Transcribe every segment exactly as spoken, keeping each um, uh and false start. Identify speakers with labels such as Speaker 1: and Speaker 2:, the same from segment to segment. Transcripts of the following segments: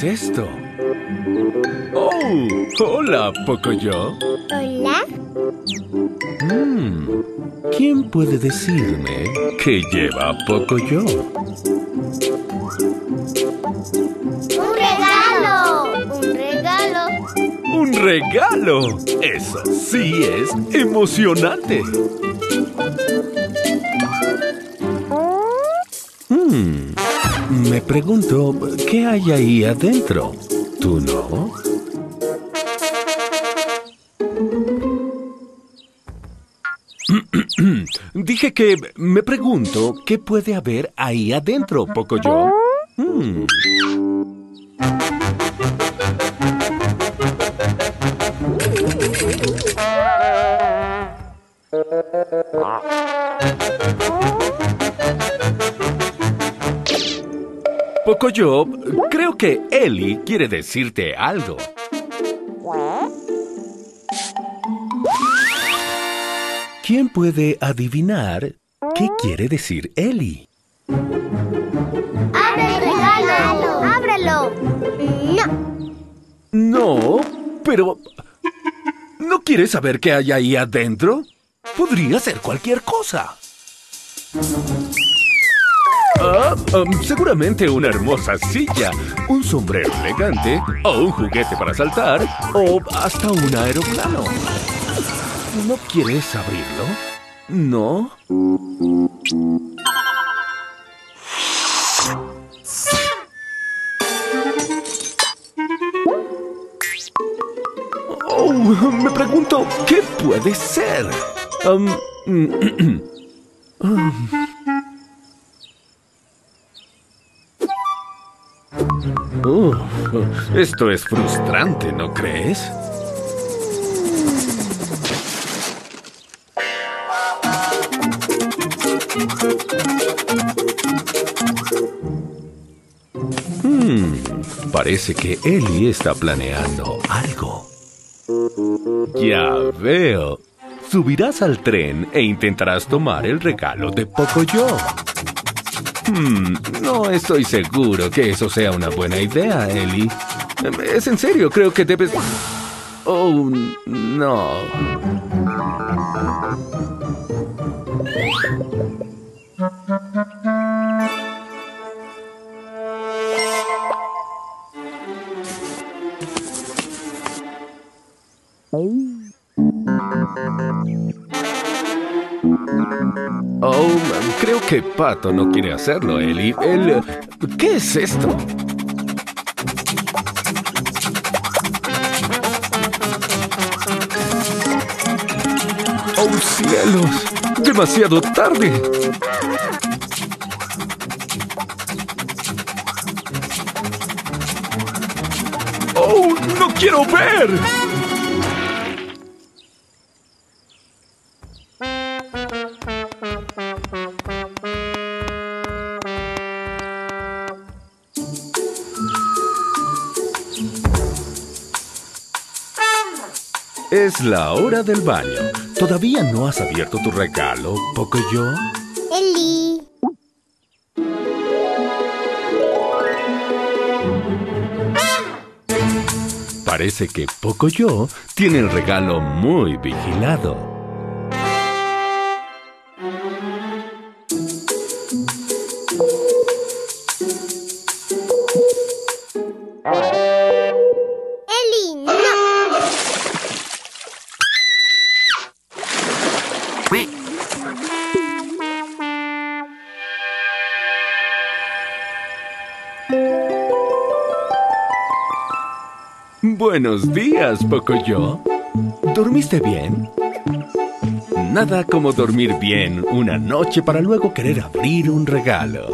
Speaker 1: es esto? ¡Oh! ¡Hola, Pocoyo!
Speaker 2: ¿Hola?
Speaker 1: Mm, ¿quién puede decirme qué lleva Pocoyo?
Speaker 2: ¡Un regalo! ¡Un regalo!
Speaker 1: ¡Un regalo! Eso sí es emocionante. Hmm, me pregunto, ¿qué hay ahí adentro? ¿Tú no? Dije que me pregunto, ¿qué puede haber ahí adentro, Pocoyo? Hmm. Pocoyo, creo que Ellie quiere decirte algo. ¿Quién puede adivinar qué quiere decir Ellie?
Speaker 2: ¡Abre el regalo! ¡Ábrelo! ¡No!
Speaker 1: No, pero... ¿no quieres saber qué hay ahí adentro? Podría ser cualquier cosa. Ah, um, seguramente una hermosa silla, un sombrero elegante, o un juguete para saltar, o hasta un aeroplano. ¿No quieres abrirlo? ¿No? Oh, me pregunto, ¿qué puede ser? Um, uh, esto es frustrante, ¿no crees? Hmm, parece que Ellie está planeando algo. Ya veo. Subirás al tren e intentarás tomar el regalo de Pocoyo. Hmm, no estoy seguro que eso sea una buena idea, Ellie. Es en serio, creo que debes... Oh, no. Oh, creo que Pato no quiere hacerlo, Ellie. Él... ¿Qué es esto? ¡Oh, cielos! ¡Demasiado tarde! ¡Oh, no quiero ver! Es la hora del baño. ¿Todavía no has abierto tu regalo, Pocoyo?
Speaker 2: Ellie.
Speaker 1: Parece que Pocoyo tiene el regalo muy vigilado.
Speaker 2: Ellie, no.
Speaker 1: Buenos días, Pocoyo. ¿Dormiste bien? Nada como dormir bien una noche para luego querer abrir un regalo.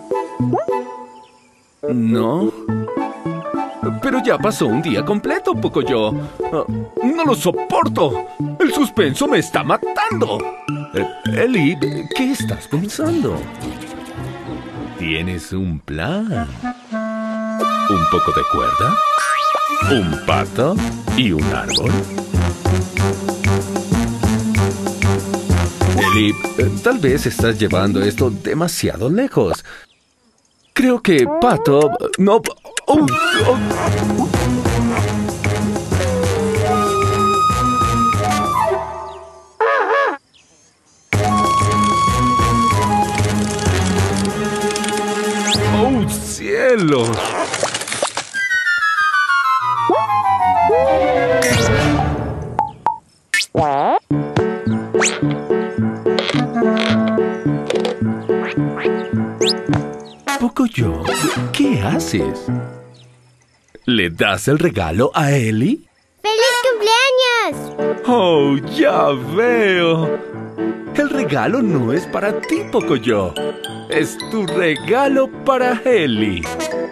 Speaker 1: ¿No? Pero ya pasó un día completo, Pocoyo. ¡No lo soporto! ¡El suspenso me está matando! Eh, Ellie, ¿qué estás pensando? ¿Tienes un plan? ¿Un poco de cuerda? ¿Un pato? ¿Y un árbol? Ellie, eh, tal vez estás llevando esto demasiado lejos. Creo que Pato... No... ¡Oh! ¡Oh! ¡Oh, cielos! Pocoyo, ¿qué haces? ¿Le das el regalo a Ellie?
Speaker 2: ¡Feliz cumpleaños!
Speaker 1: ¡Oh, ya veo! El regalo no es para ti, Pocoyo. Es tu regalo para Ellie.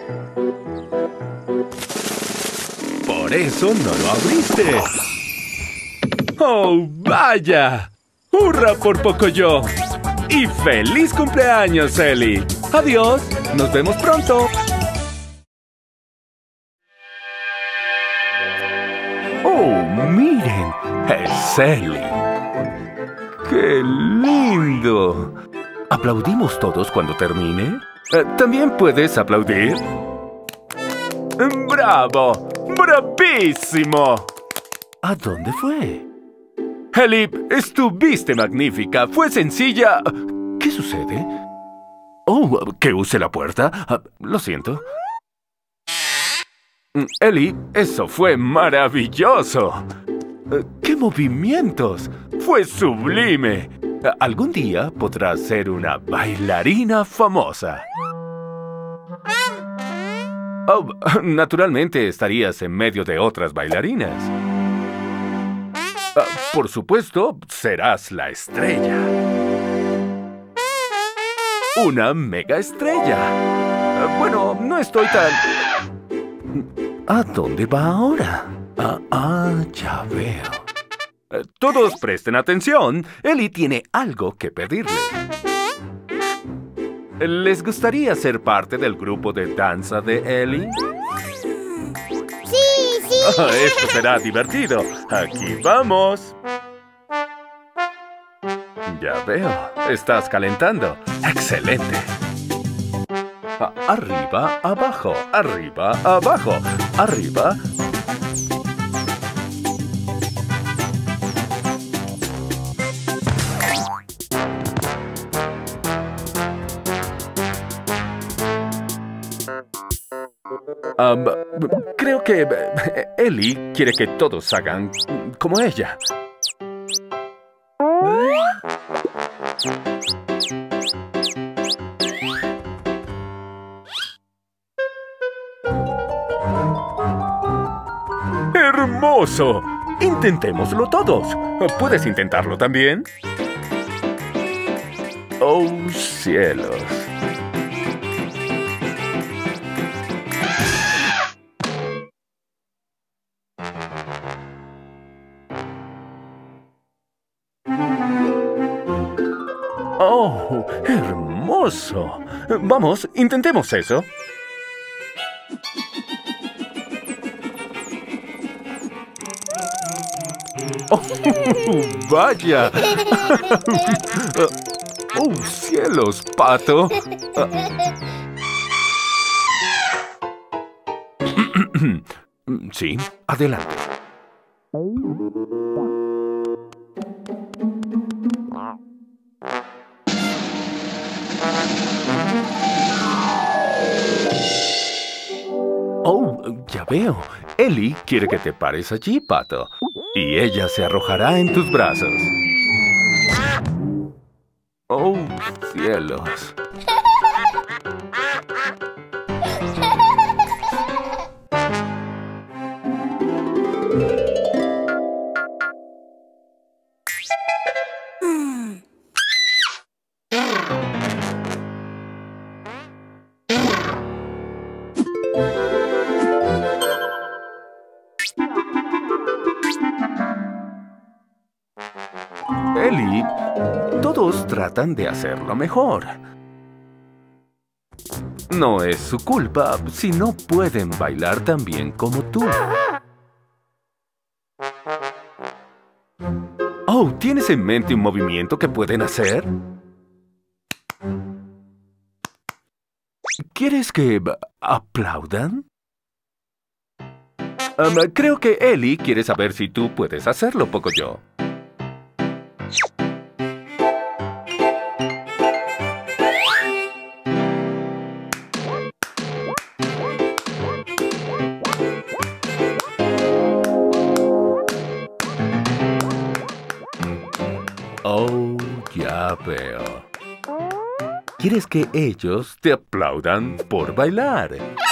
Speaker 1: Por eso no lo abriste. ¡Oh, vaya! ¡Hurra por Pocoyo! ¡Y feliz cumpleaños, Ellie! ¡Adiós! ¡Nos vemos pronto! ¡Oh, miren! ¡Es Ellie! ¡Qué lindo! ¿Aplaudimos todos cuando termine? Eh, ¿También puedes aplaudir? ¡Bravo! ¡Bravísimo! ¿A dónde fue? Ellie, estuviste magnífica. Fue sencilla. ¿Qué sucede? Oh, ¿que use la puerta? Ah, lo siento. Ellie, eso fue maravilloso. ¡Qué movimientos! ¡Fue sublime! Algún día podrás ser una bailarina famosa. Oh, naturalmente estarías en medio de otras bailarinas. Uh, por supuesto, serás la estrella. Una mega estrella. Uh, bueno, no estoy tan... ¿A dónde va ahora? Ah, ah, ya veo. Uh, todos presten atención. Ellie tiene algo que pedirle. ¿Les gustaría ser parte del grupo de danza de Ellie?
Speaker 2: ¡Sí, sí!
Speaker 1: Oh, esto será divertido. Aquí vamos. Ya veo. Estás calentando. ¡Excelente! A- arriba, abajo. Arriba, abajo. Arriba. Um, creo que eh, Ellie quiere que todos hagan como ella. ¡Hermoso! Intentémoslo todos. ¿Puedes intentarlo también? ¡Oh, cielos! ¡Oh, hermoso! Vamos, intentemos eso. ¡Oh, vaya! ¡Oh, cielos, Pato! Sí, adelante. Oh, ya veo. Ellie quiere que te pares allí, Pato. Y ella se arrojará en tus brazos. Oh, cielos. Ellie, todos tratan de hacerlo mejor. No es su culpa si no pueden bailar tan bien como tú. Oh, ¿tienes en mente un movimiento que pueden hacer? ¿Quieres que aplaudan? Um, creo que Ellie quiere saber si tú puedes hacerlo, Pocoyo. Oh, ya veo. ¿Quieres que ellos te aplaudan por bailar?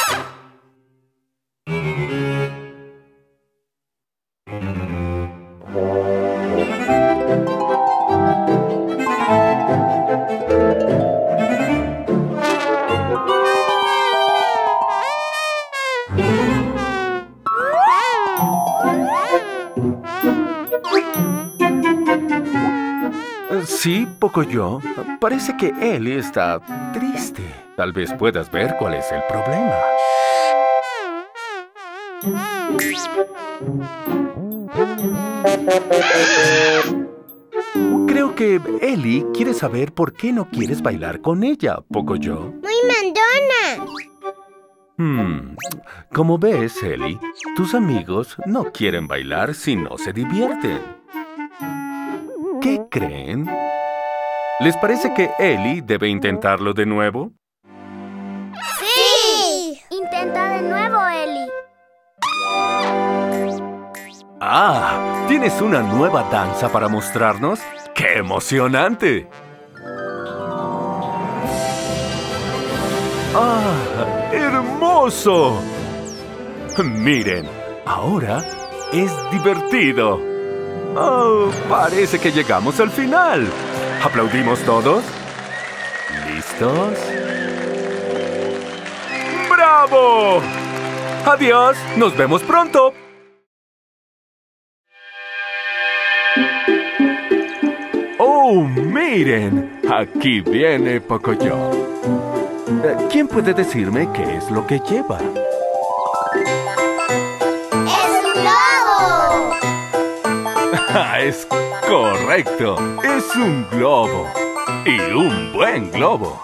Speaker 1: Sí, Pocoyo. Parece que Ellie está triste. Tal vez puedas ver cuál es el problema. Creo que Ellie quiere saber por qué no quieres bailar con ella, Pocoyo.
Speaker 2: Muy mandona.
Speaker 1: Hmm. Como ves, Ellie, tus amigos no quieren bailar si no se divierten. ¿Qué creen? ¿Les parece que Ellie debe intentarlo de nuevo?
Speaker 2: ¡Sí! Intenta de nuevo, Ellie.
Speaker 1: ¡Ah! ¿Tienes una nueva danza para mostrarnos? ¡Qué emocionante! ¡Ah! ¡Hermoso! Miren, ahora es divertido. ¡Oh! Parece que llegamos al final. ¿Aplaudimos todos? ¿Listos? ¡Bravo! ¡Adiós! ¡Nos vemos pronto! ¡Oh, miren! Aquí viene Pocoyo. ¿Quién puede decirme qué es lo que lleva?
Speaker 2: ¡Es un globo!
Speaker 1: Es correcto. Es un globo. Y un buen globo.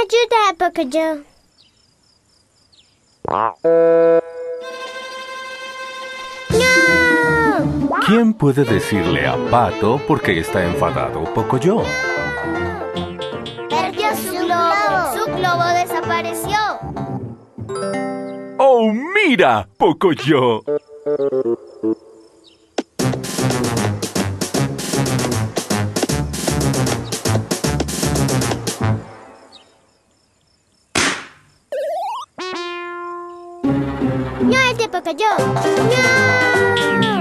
Speaker 2: Ayuda a Pocoyo. ¡No!
Speaker 1: ¿Quién puede decirle a Pato por qué está enfadado Pocoyo?
Speaker 2: Perdió su globo. Su globo desapareció.
Speaker 1: ¡Oh, mira, Pocoyo!
Speaker 2: ¡No es de Pocoyo! ¡No!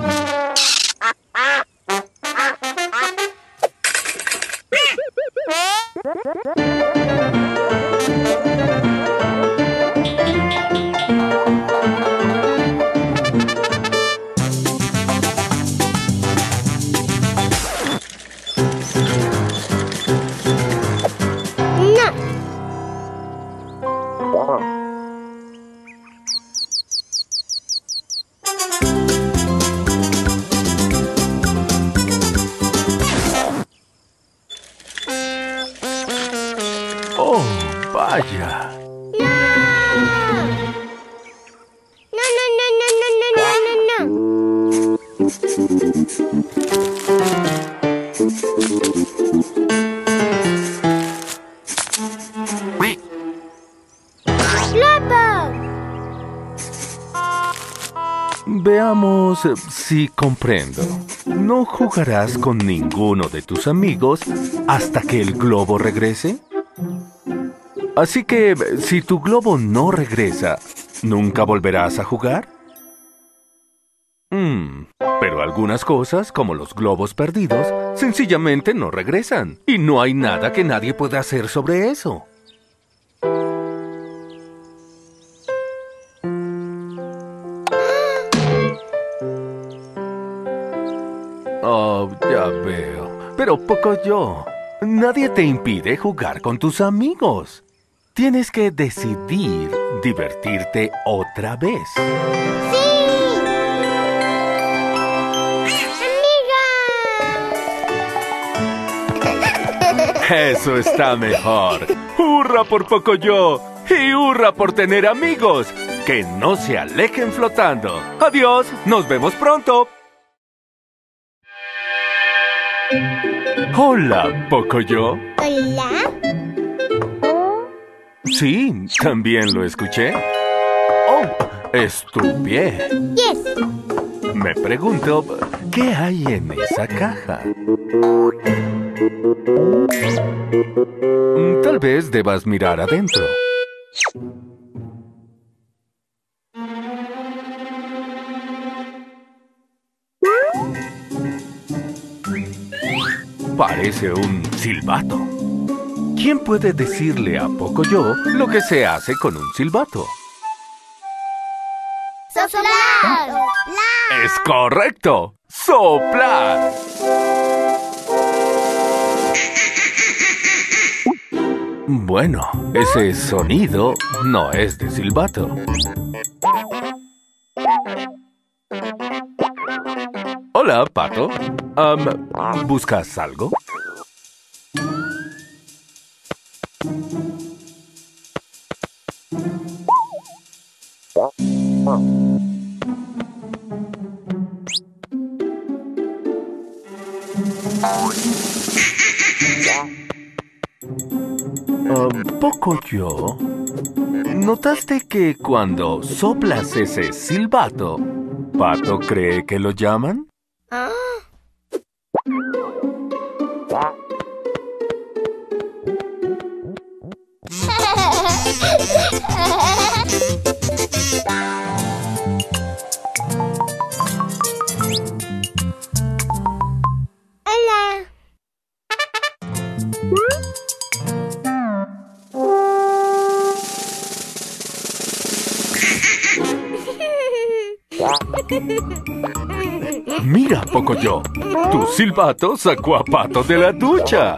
Speaker 1: ¡Oh, vaya!
Speaker 2: ¡No! ¡No, no, no, no, no, no, no, no! ¡Globo!
Speaker 1: Veamos eh, si comprendo. ¿No jugarás con ninguno de tus amigos hasta que el globo regrese? Así que, si tu globo no regresa, ¿nunca volverás a jugar? Hmm, pero algunas cosas, como los globos perdidos, sencillamente no regresan. Y no hay nada que nadie pueda hacer sobre eso. Oh, ya veo. Pero Pocoyo, nadie te impide jugar con tus amigos. Tienes que decidir divertirte otra vez.
Speaker 2: ¡Sí! ¡Amiga!
Speaker 1: Eso está mejor. ¡Hurra por Pocoyo! ¡Y hurra por tener amigos! ¡Que no se alejen flotando! ¡Adiós! ¡Nos vemos pronto! Hola, Pocoyo.
Speaker 2: ¿Hola?
Speaker 1: Sí, también lo escuché. Oh, es tu pie.
Speaker 2: Yes.
Speaker 1: Me pregunto, ¿qué hay en esa caja? Tal vez debas mirar adentro. Parece un silbato. ¿Quién puede decirle a Pocoyo lo que se hace con un silbato?
Speaker 2: ¡Soplar!
Speaker 1: ¡Es correcto! ¡Soplar! Bueno, ese sonido no es de silbato. Hola, Pato. Um, ¿buscas algo? Um, Pocoyo, ¿notaste que cuando soplas ese silbato, Pato cree que lo llaman?
Speaker 2: ¿Ah? Hola.
Speaker 1: Mira, Pocoyo, tu silbato sacó a Pato de la ducha.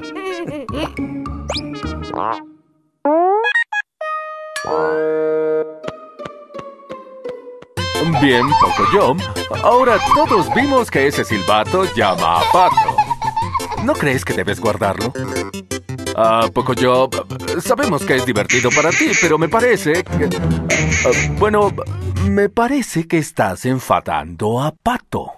Speaker 1: Bien, Pocoyo, ahora todos vimos que ese silbato llama a Pato. ¿No crees que debes guardarlo? Ah, Pocoyo, sabemos que es divertido para ti, pero me parece que... Uh, bueno, me parece que estás enfadando a Pato.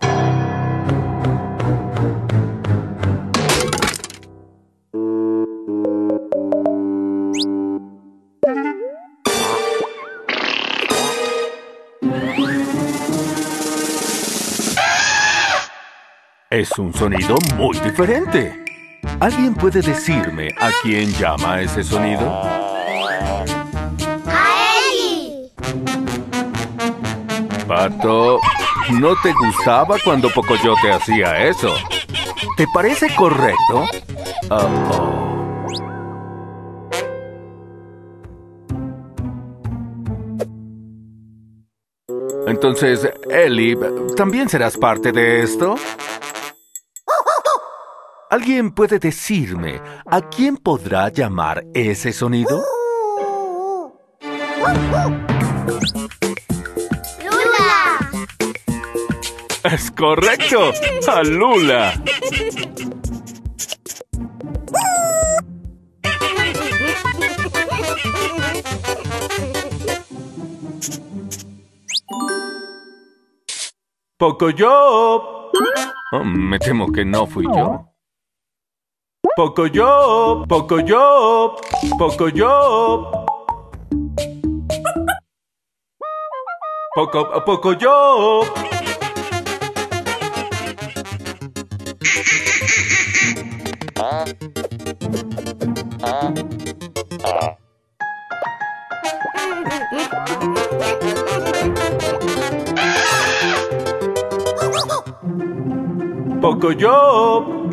Speaker 1: Es un sonido muy diferente. ¿Alguien puede decirme a quién llama ese sonido?
Speaker 2: ¡A Eli!
Speaker 1: Pato, no te gustaba cuando Pocoyo te hacía eso. ¿Te parece correcto? Uh-oh. Entonces, Eli, ¿también serás parte de esto? ¿Alguien puede decirme a quién podrá llamar ese sonido?
Speaker 2: ¡Lula!
Speaker 1: ¡Es correcto! ¡A Lula! ¡Pocoyo! Oh, me temo que no fui yo. ¡Pocoyo! ¡Pocoyo! ¡Pocoyo! ¡Poco, Pocoyo! ¡Pocoyo!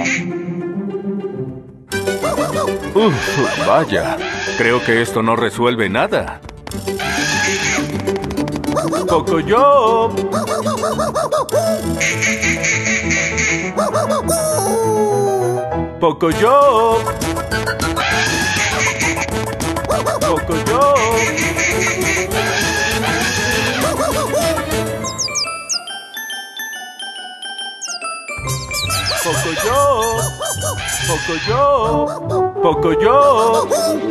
Speaker 1: Uf, vaya. Creo que esto no resuelve nada. ¡Pocoyo! ¡Pocoyo! ¡Pocoyo! ¡Pocoyo! ¡Pocoyo! ¡Pocoyo!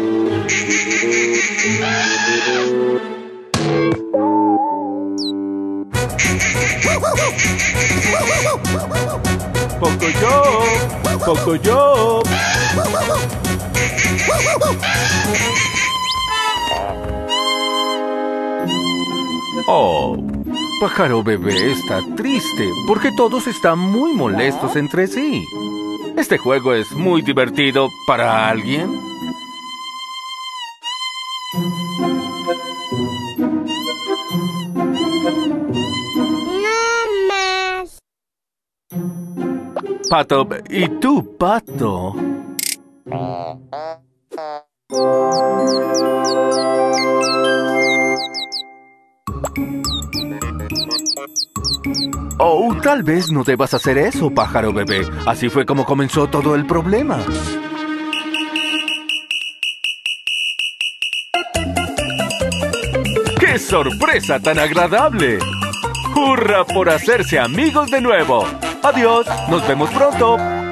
Speaker 1: ¡Pocoyo! ¡Pocoyo! Oh, Pájaro Bebé está triste porque todos están muy molestos entre sí. ¿Este juego es muy divertido para alguien?
Speaker 2: ¡No más!
Speaker 1: Pato, ¿y tú, Pato? Oh, tal vez no debas hacer eso, Pájaro Bebé. Así fue como comenzó todo el problema. ¡Qué sorpresa tan agradable! ¡Hurra por hacerse amigos de nuevo! Adiós, nos vemos pronto.